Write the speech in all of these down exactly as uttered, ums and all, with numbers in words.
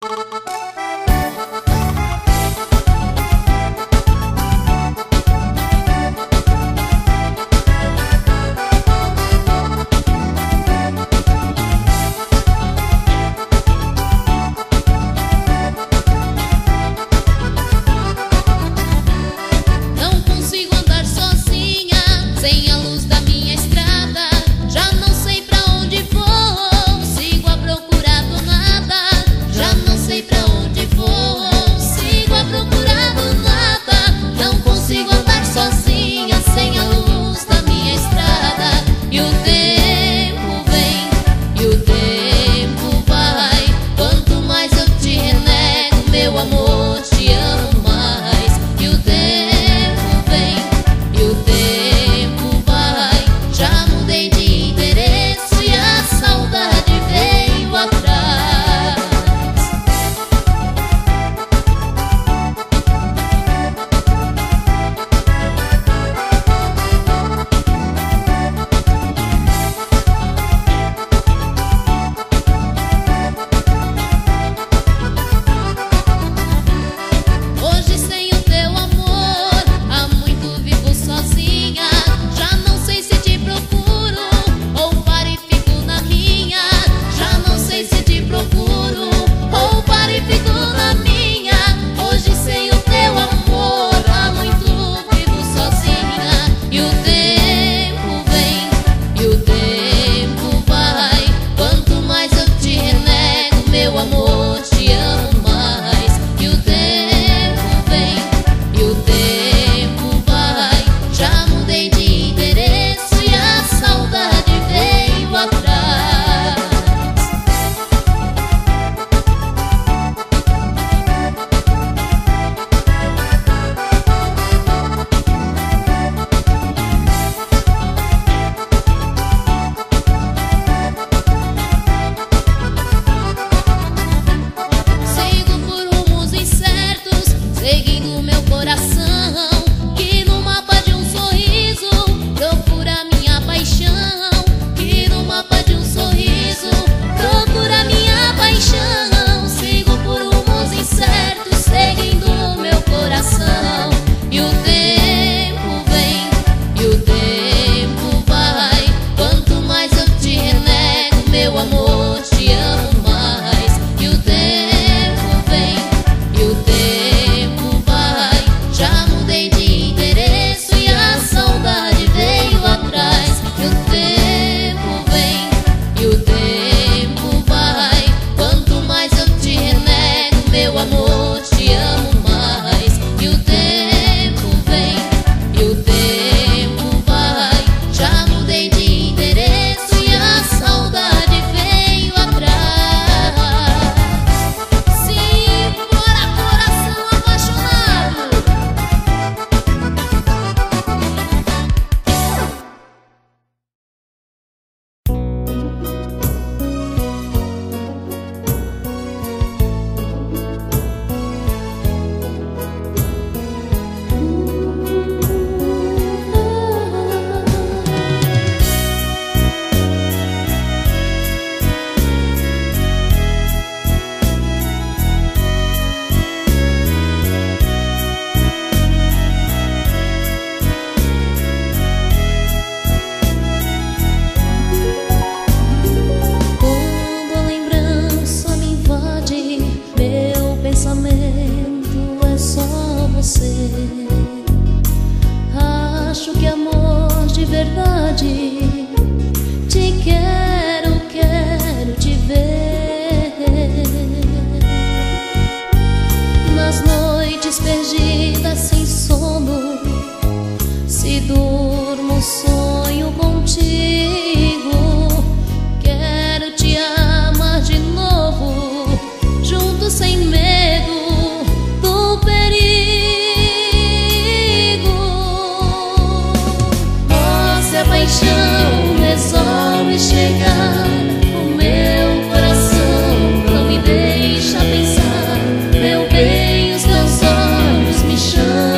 chegar, o meu coração não me deixa pensar. Meu bem, os teus olhos me chamam.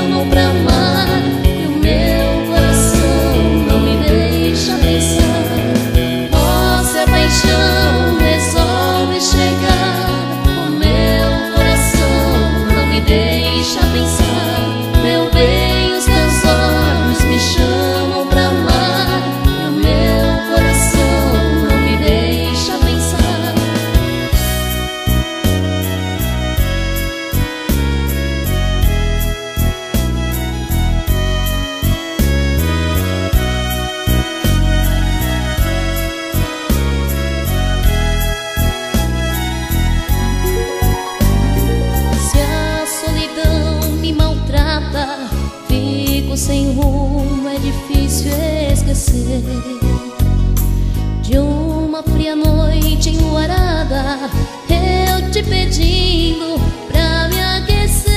sem rumo é difícil esquecer de uma fria noite enluarada, eu te pedindo pra me aquecer.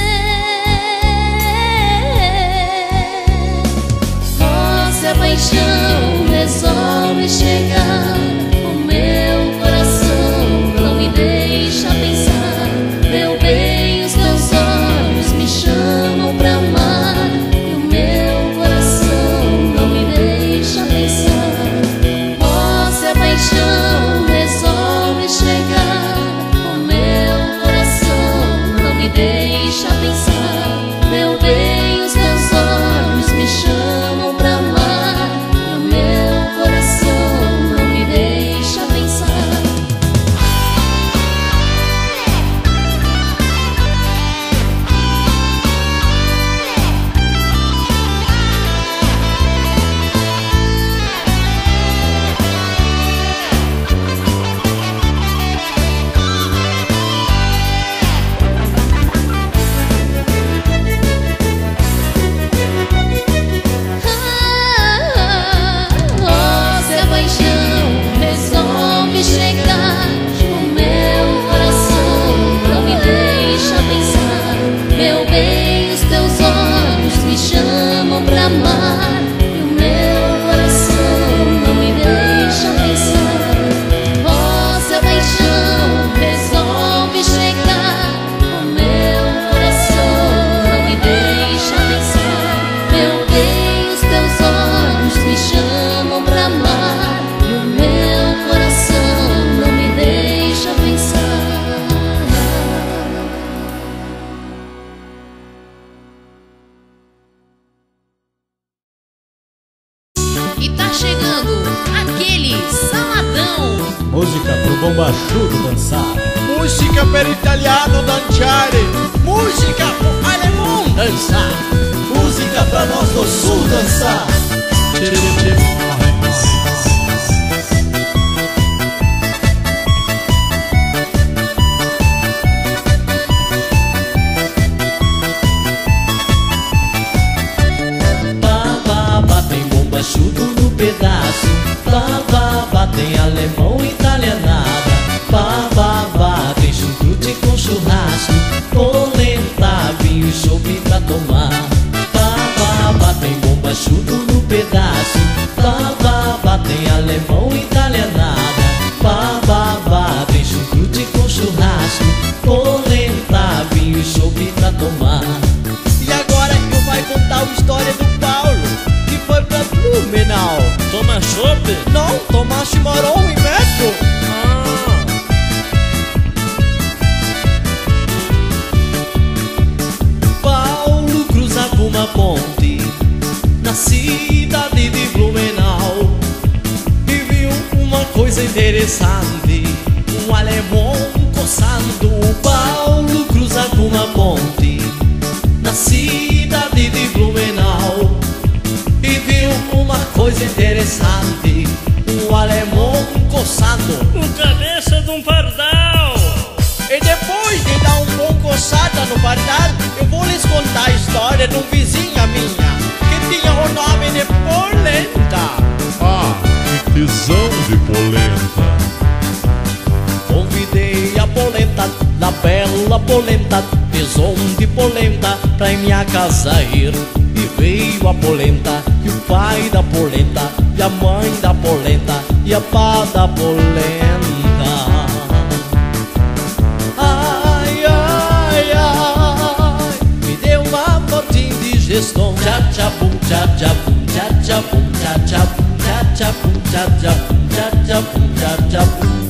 Nossa paixão resolve chegar, o meu coração não me deixa pensar. Meu bem, os teus olhos me chamam pra amar, e o meu coração não me deixa pensar. Nossa paixão resolve chegar, o meu coração não me deixa pensar. Meu bem, os teus olhos me chamam pra amar, e o meu coração não me deixa pensar. Nossa paixão resolve chegar, o meu coração não me deixa pensar. Meu bem, os teus olhos me chamam pra amar, e o meu coração não me deixa pensar. Nossa paixão resolve chegar, o meu coração não me deixa pensar. Meu bem, os teus olhos me chamam pra amar, e o meu coração não me deixa pensar. E tá chegando aquele saladão. Música pro bombachudo dançar. Música per italiano dançare. Música pro alemão dançar. Música pra nós do sul dançar. Babá, tem bombachudo no pedaço. Babá, tem alemão italianada. Babá, tem chucrute com churrasco. Polenta, vinho e chope pra tomar. Babá, tem bombachudo no pedaço. Babá, tem alemão italianada. Babá, tem chucrute com churrasco. Polenta, vinho e chope pra tomar. E agora eu vai contar a história do Paulo, que foi pra Blumenau. Toma chope? Não, tomar chimarrão e metro. Ah. Paulo cruzava uma ponte na cidade de Blumenau e viu uma coisa interessante, um alemão coçando. Paulo cruzava uma ponte na cidade de Blumenau e viu uma coisa interessante, um alemão coçando. O cabeça de um pardal. E depois de dar um bom coçada no pardal, eu vou lhes contar a história de um vizinha minha que tinha o nome de Polenta. Ah, que tesão de polenta. Convidei a polenta, da bela polenta, tesão de polenta, pra em minha casa ir. E veio a polenta, e o pai da polenta, e a mãe da polenta, e a pá da polenta. Ai, ai, ai, me deu uma forte indigestão. Tchá, tchá, bum, tchá, tchá, bum, tchá, tchá, bum, tchá, tchá, bum, tchá, tchá, bum, tchá, tchá, bum, tchá, tchá, bum, tchá, tchá, bum.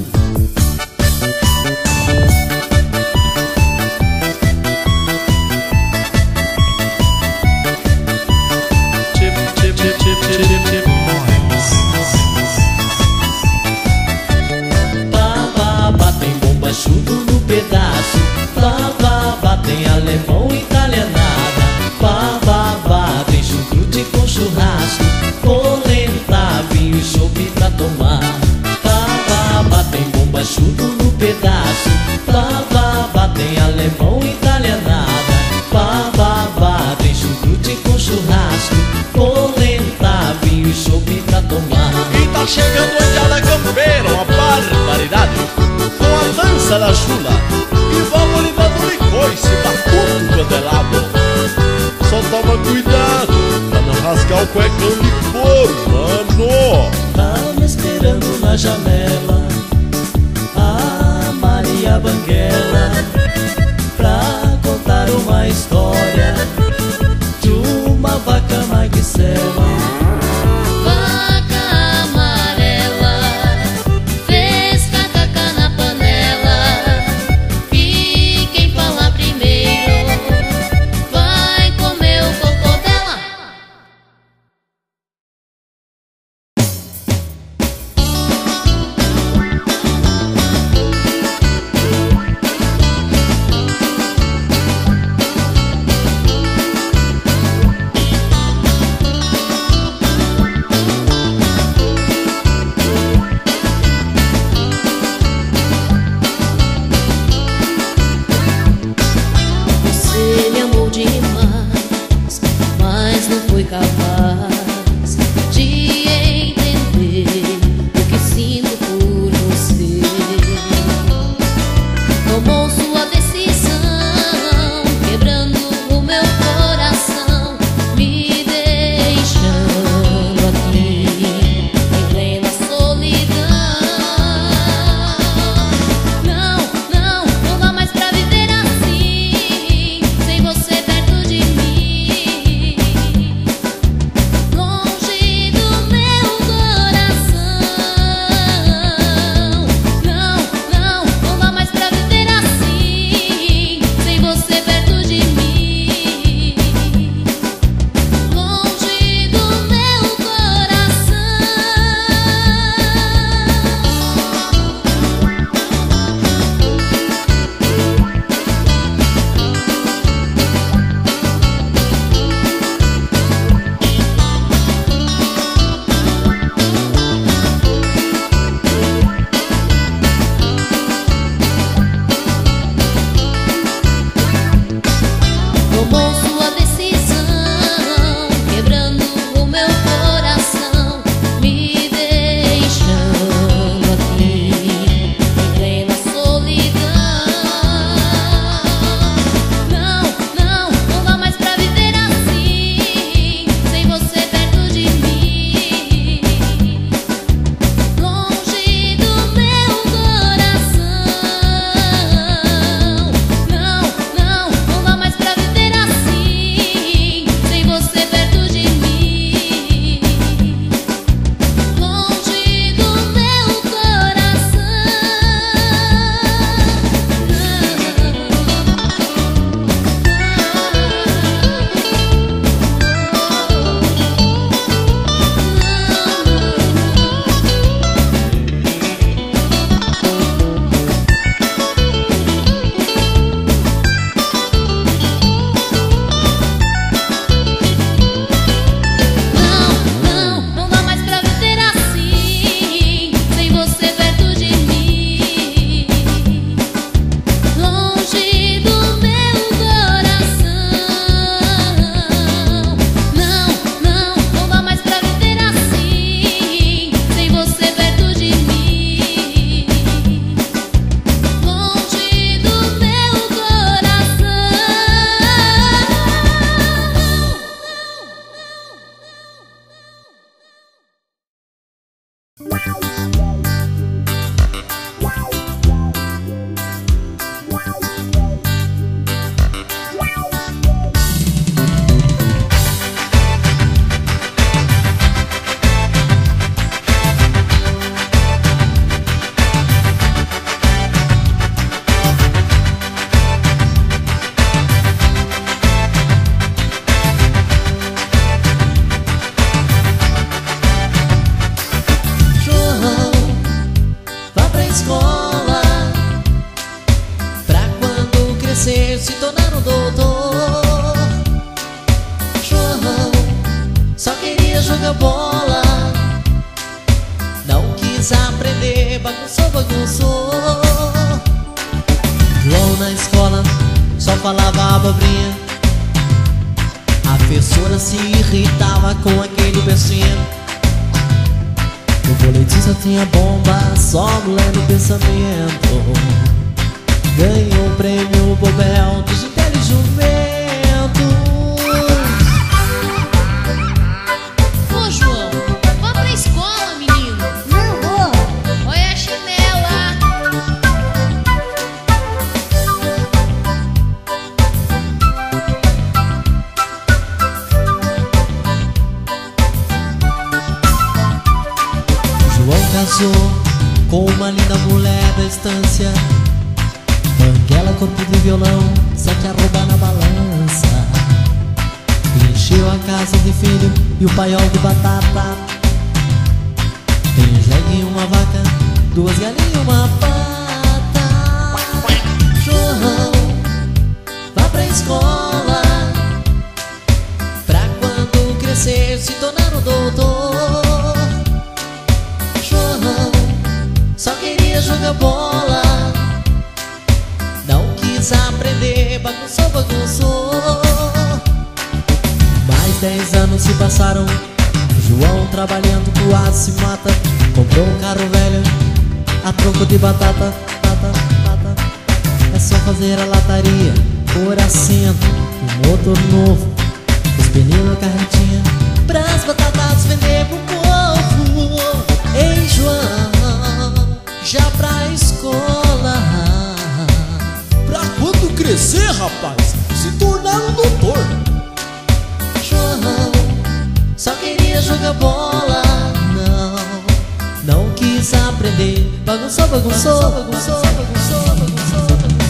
Babá, tem bombachudo no pedaço. Babá, tem alemão italianada. Babá, tem chucrute com churrasco. Polenta, vinho e chope pra tomar. Babá, uma cueca licor, mano. Tá me esperando na janela a Maria Banguela pra contar uma história de uma vaca magricela. Vaca amarela fez cacacá na panela, e quem falar primeiro vai comer o cocô dela. Você me amou demais, mas não foi capaz de entender o que sinto por você. Tomou sua decisão, quebrando o meu coração, me deixando aqui em plena solidão. Não, não, não dá mais pra viver assim, sem você perto de mim, longe do meu coração. Não, não, não dá mais pra viver assim, sem você perto de mim, longe do meu coração. Tomou sua decisão, quebrando o meu coração, me deixando aqui em plena solidão. Não, não, não dá mais pra viver assim, sem você perto de mim, longe do meu coração. Não, não, não dá mais pra viver assim, sem você perto de mim, longe do meu coração. Não, não, não dá mais pra viver assim, sem você perto de mim, longe do meu coração. Não, não, não dá mais pra viver assim, sem você perto de mim, longe do meu coração. João, vá pra escola, pra quando crescer se tornar um doutor. João só queria jogar bola, não quis aprender, bagunçou, bagunçou. João na escola só falava abobrinha, a professora se irritava com aquele versinho. No boletim só tinha bomba, só mulher no pensamento. Ganhou o prêmio Bobel dos Intelijumentos. corpo de violão, sete arroba na balança. Encheu a casa de filho e o paiol de batata. Tem jegue e uma vaca, duas galinhas e uma pata. João, vá pra escola, pra quando crescer se tornar um doutor. João só queria jogar bola, não quis aprender, bagunçou, bagunçou. Mais dez anos se passaram, João trabalhando quase se mata. Comprou um carro velho a troco de batata, batata, batata. É só fazer a lataria, pôr assento, um motor novo, os pneus na carretinha, pras batatas vender pro povo. Ei, João, já pra escola, Pra quando crescer, rapaz, se tornar um doutor. João só queria jogar bola, não, não quis aprender, bagunçou, bagunçou, bagunçou, bagunçou, bagunçou.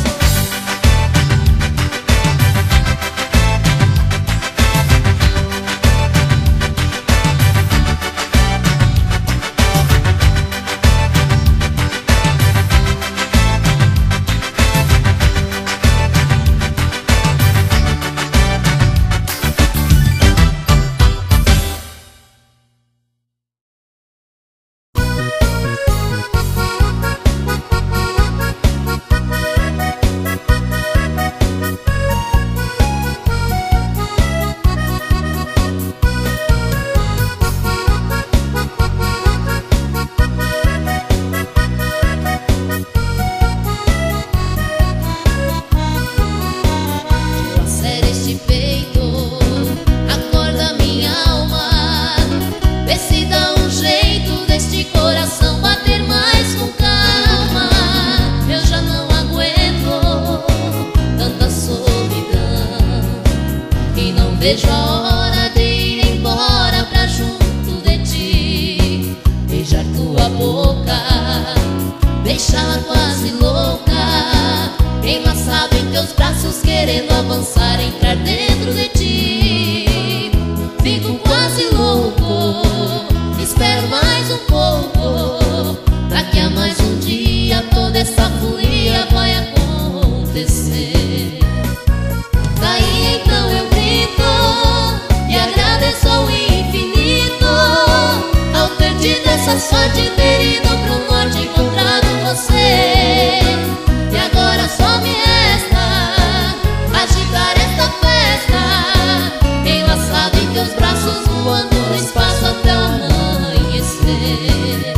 Vejo a hora de ir embora pra junto de ti, beijar tua boca, deixá-la quase louca, enlaçado em teus braços, querendo avançar, entrar dentro de ti. Fico quase louco, espero mais um pouco, pra que a mais um dia toda essa folia vai acontecer. Daí então eu e agradeço ao infinito ao ter tido essa sorte de ter ido pro norte e encontrado você. E agora só me resta agitar esta festa, enlaçado em teus braços, voando no espaço até o amanhecer.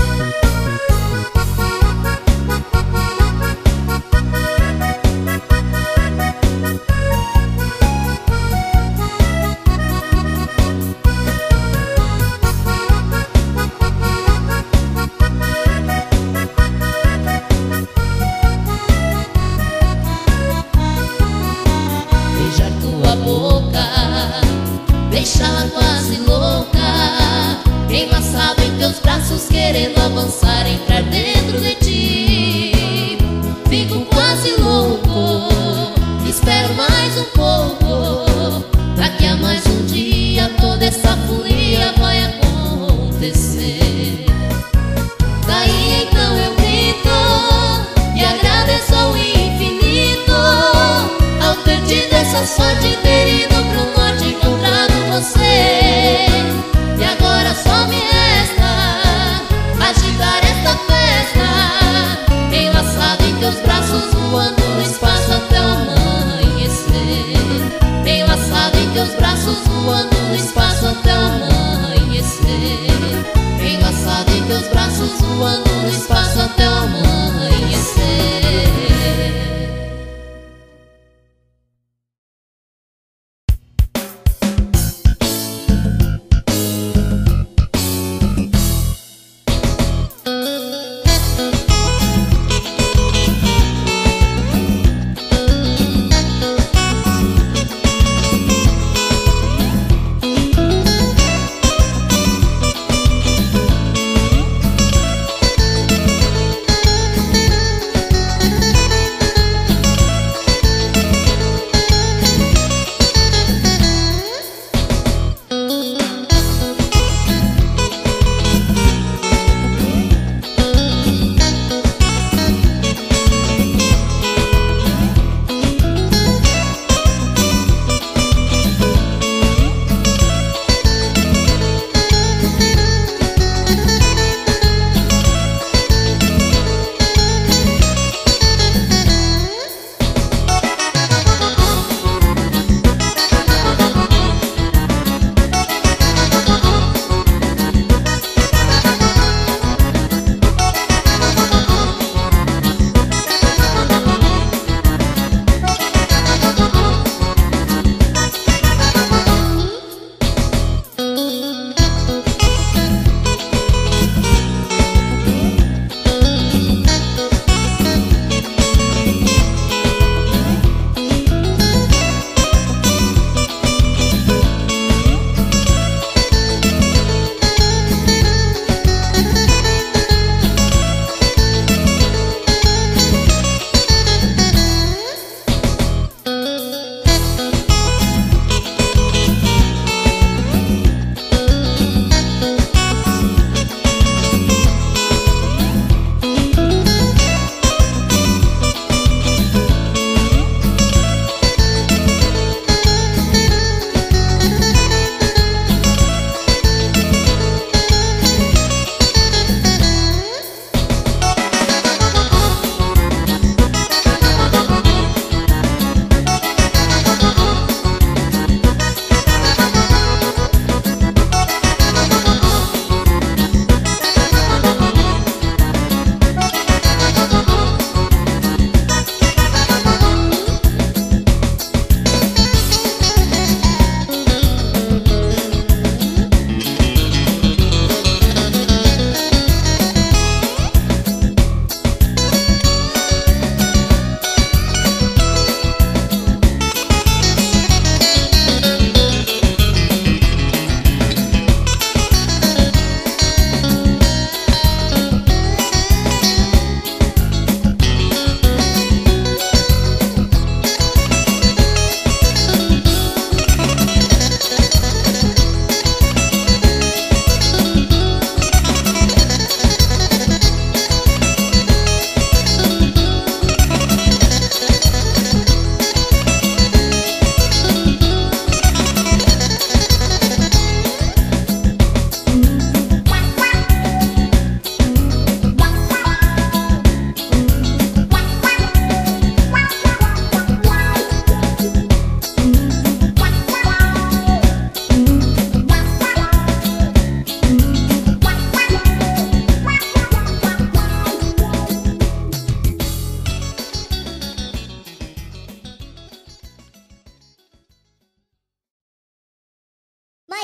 Deixá-la quase louca, enlaçado em teus braços, querendo avançar, entrar dentro de ti. Fico quase louco, espero mais um pouco, pra que a mais um dia toda essa folia vai acontecer. Daí então eu grito e agradeço ao infinito ao ter tido essa sorte de ter ido pro norte e encontrado você. E agora só me resta agitar esta festa, enlaçado em teus braços, voando no espaço até o amanhecer. Enlaçado em teus braços, voando no espaço até o amanhecer. Enlaçado em teus braços, voando no espaço até o amanhecer.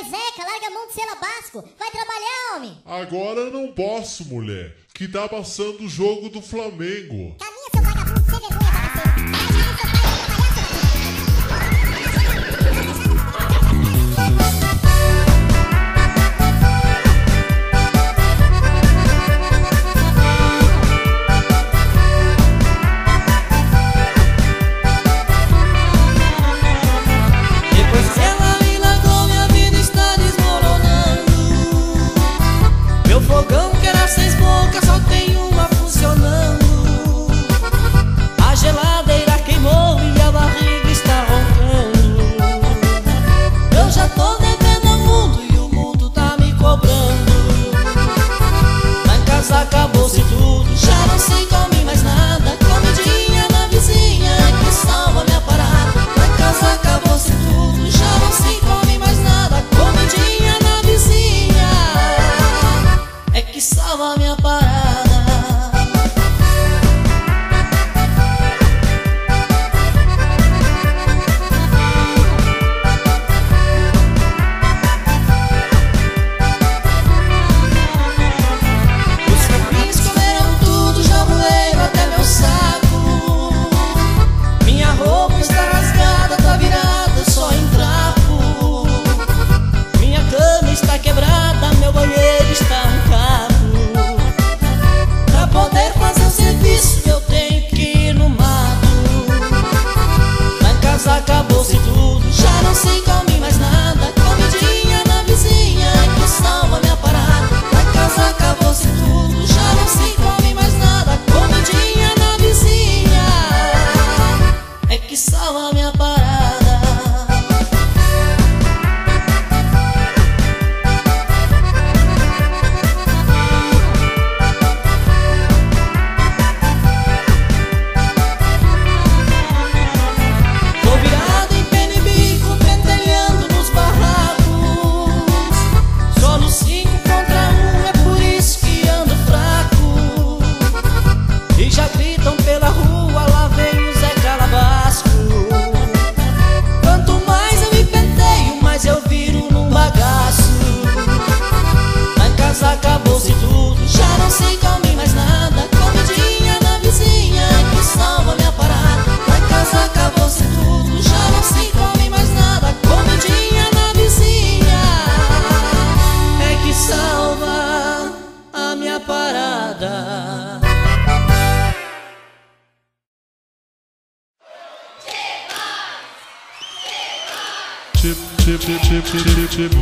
Vai, Zeca, larga a mão de ser labasco. Vai trabalhar, homem. Agora não posso, mulher, que tá passando o jogo do Flamengo. Caminha, seu vagabundo, sem vergonha, bagaceiro. Vai, chama seu pai, vai trabalhar, seu fogão que era seis bocas, só tem uma funcionando. A geladeira queimou e a barriga está roncando. Eu já tô devendo ao mundo e o mundo tá me cobrando. Lá em casa acabou-se tudo, já não se come mais nada. Comidinha na vizinha é que salva minha parada. Lá em casa acabou-se tudo, já não se come mais nada. Comidinha na vizinha é que salva minha parada. Os capins comeram tudo, já roeram até meu saco. Minha roupa está rasgada, tá virada só em trapo. Minha cama está quebrada, meu banheiro está um caco. Pra poder fazer o serviço eu tenho que ir no mato. Lá em casa acabou-se tudo, já não se come mais nada. Comidinha na vizinha é que salva minha parada. Lá em casa acabou-se tudo, já não se come mais nada. Comidinha na vizinha é que salva minha parada. Tô virado em pena e bico, pentelhando nos barracos. Solo cinco contra um, é por isso que ando fraco. E já gritam pela rua, lá vem o Zé Calabasco. Quanto mais eu me penteio, mais eu viro num bagaço. Lá em casa acabou-se tudo, já não se come mais nada. Comidinha na vizinha é que salva minha parada. Lá em casa acabou-se tudo, já não se come mais nada. Comidinha na vizinha é que salva a minha parada. Chip, chip, chip, chip, chip, chip, chip.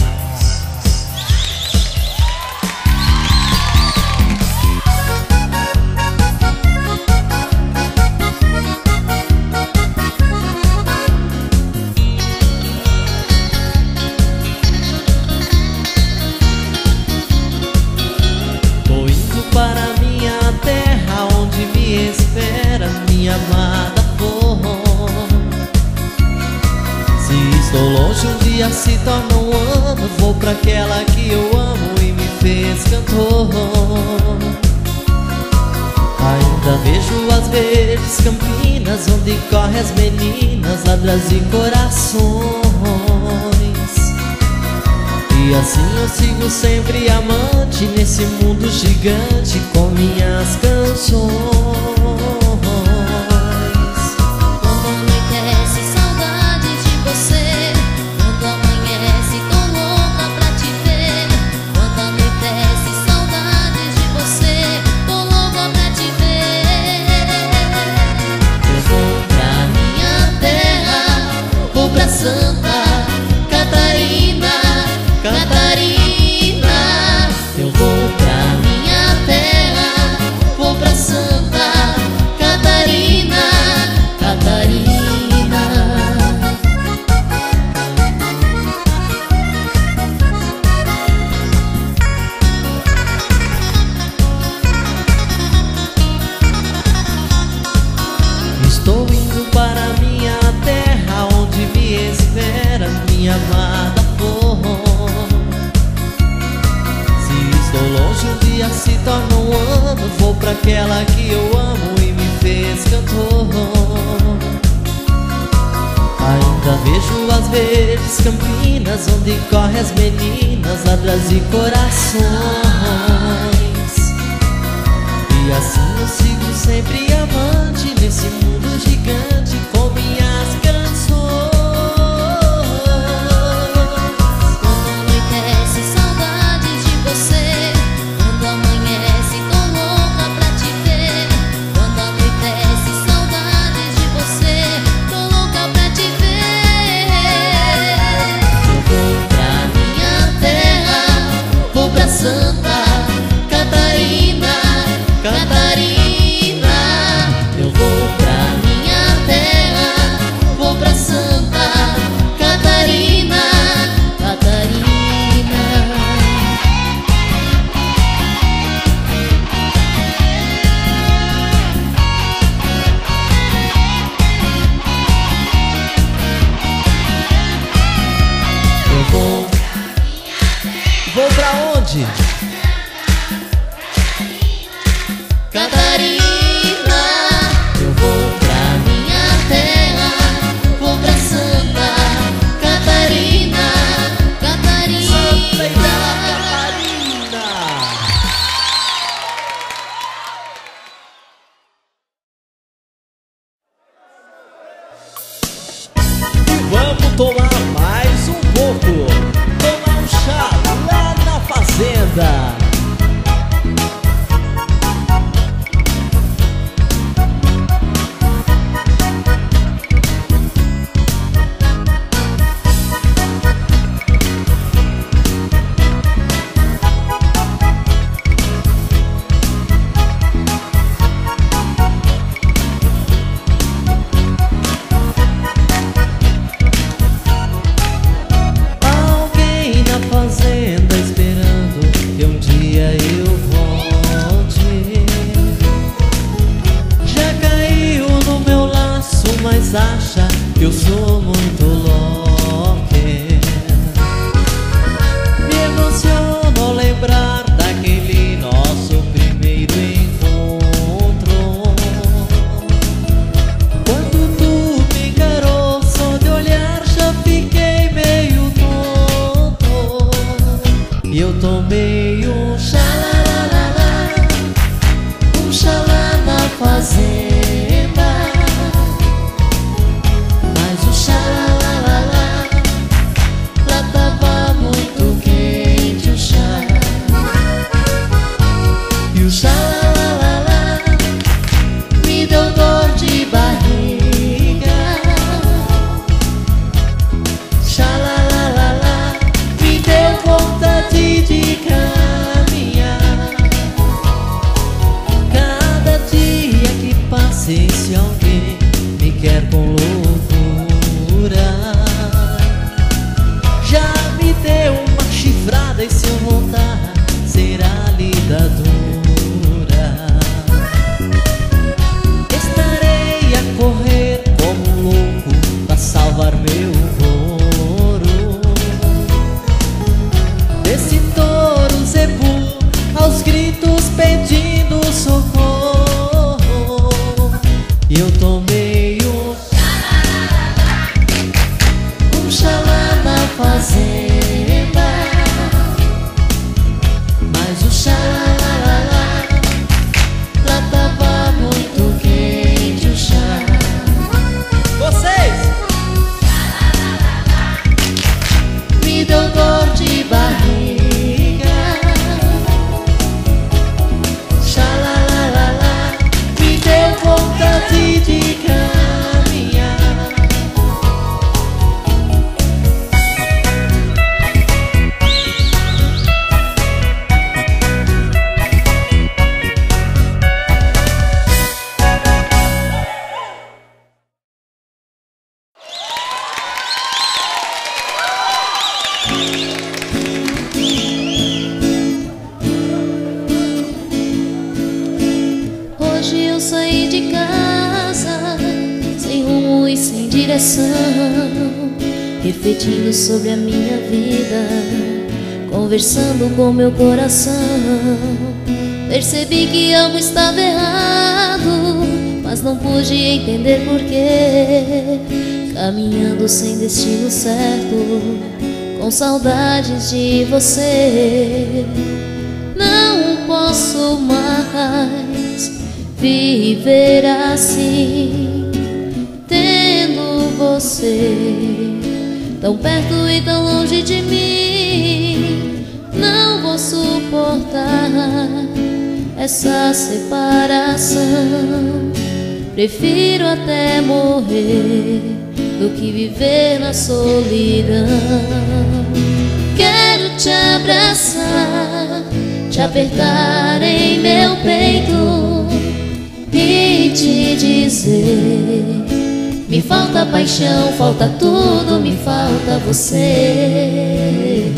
Tô indo para minha terra, onde me espera minha amada flor. Se estou longe, um dia se torna um ano. Vou pra aquela que eu amo e me fez cantor. Ainda vejo as verdes campinas, onde correm as meninas, ladras e corações. E assim eu sigo sempre amante nesse mundo gigante com minhas canções. Quando anoitece, saudade de você. Quando amanhece, tô louca pra te ver. Quando anoitece, saudade de você. Tô louca pra te ver. Eu vou Pra minha terra, vou pra Santa Catarina, Catarina. Eu vou pra Minha terra, vou pra Santa Vejo as verdes campinas onde correm as meninas, ladras e corações. E assim eu sigo sempre amante nesse mundo gigante com minhas canções. Quando anoitece, saudades de você. Quando amanhece, tô louca pra te ver. Quando anoitece, saudades de você. Tô louca pra te ver. Eu vou pra minha terra, vou pra Santa Catarina, Catarina. Eu vou pra minha terra, vou pra Santa Catarina, Catarina. Eu vou. Vou pra onde? Catarina. Eu vou pra minha terra, vou pra Santa Catarina, Catarina. Santa e Bela Catarina. E vamos tomar mais um pouco. Tomar um chá lá na fazenda. Alguém na fazenda esperando que um dia eu volte. Já caiu no meu laço, mas acha que eu sou muito louca. Me emociona ao lembrar daquele nosso primeiro encontro. Quando tu me encarou, só de olhar já fiquei meio tonto. E eu tomei um xalalala, Um xalá na fazenda, mas o xalalala lá tava muito quente o chá. e o chá Xalalala me deu dor de barriga. Xalalala me deu vontade de caminhar. cada dia que passa, se alguém me quer com loucura, já me deu uma chifrada e se eu voltar será lida dura. Estarei a correr como um louco pra salvar meu couro desse touro zebu aos gritos pedindo socorro. E eu tomei um Um xalá na fazenda, mas o xalalala lá tava muito quente o chá. vocês. Me deu dor de barriga. Xalalala me deu vontade de caminhar. Hoje eu saí de casa sem rumo e sem direção, refletindo sobre a minha vida, conversando com meu coração. Percebi que algo estava errado, mas não pude entender porquê. caminhando sem destino certo, com saudades de você. Não posso mais viver assim, tendo você tão perto e tão longe de mim. Não vou suportar essa separação. Prefiro até morrer do que viver na solidão. Quero te abraçar, te apertar em meu peito e te dizer: me falta paixão, falta tudo, me falta você.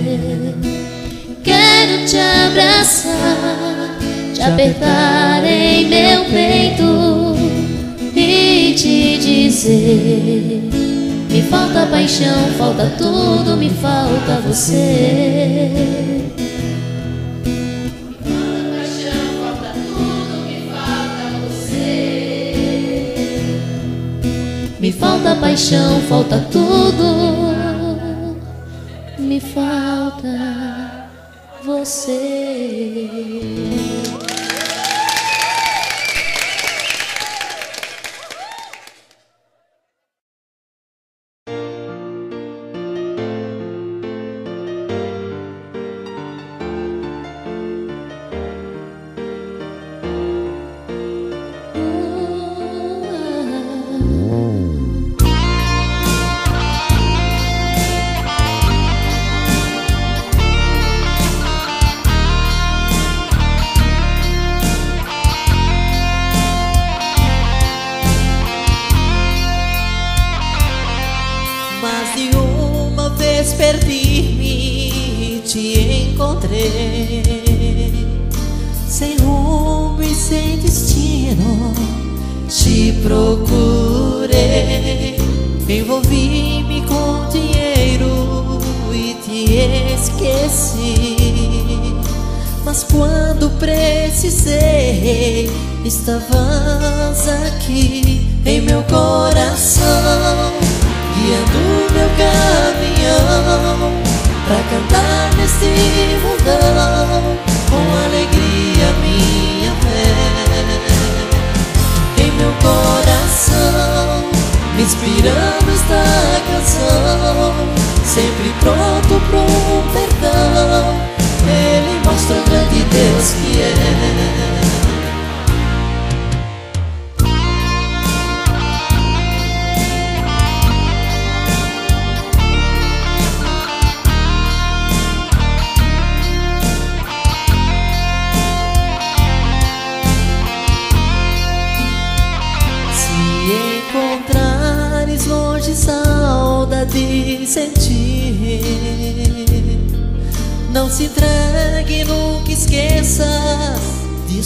Quero te abraçar, te apertar em meu peito e te dizer: me falta paixão, falta tudo, me falta você. Me falta paixão, falta tudo, me falta você. Perdi-me, te encontrei sem rumo e sem destino. Te procurei, envolvi-me com dinheiro e te esqueci. Mas quando precisei, estavas aqui em meu coração, guiando meu caminhão pra cantar neste mundão com alegria minha fé. Em meu coração, me inspirando esta canção, sempre pronto pro um perdão. Ele mostra o grande Deus que é. Longe saudade sentir, não se entregue, nunca esqueça de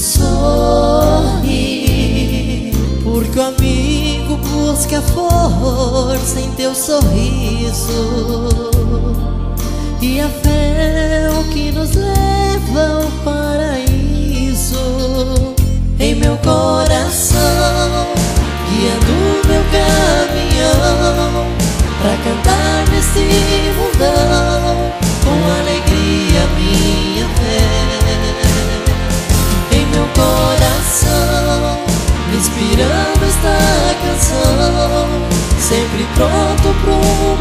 sorrir, porque o amigo busca força em teu sorriso, e a fé é o que nos leva ao paraíso. Em meu coração, guiando meu caminhão pra cantar nesse mundão com alegria minha fé. Em meu coração, me inspirando esta canção, sempre pronto pro